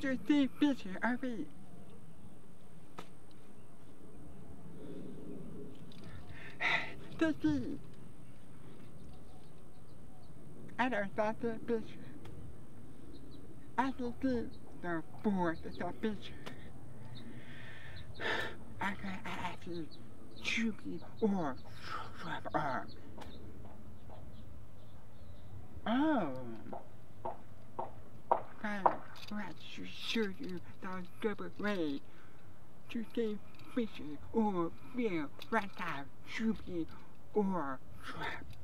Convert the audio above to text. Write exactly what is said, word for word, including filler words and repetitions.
just see picture of it. To see. I don't saw the picture. I can see the board of the picture. I can actually Chucky or Trap Arm. Oh. I want to show you the double way to take pictures or feel right out Chucky or Trap.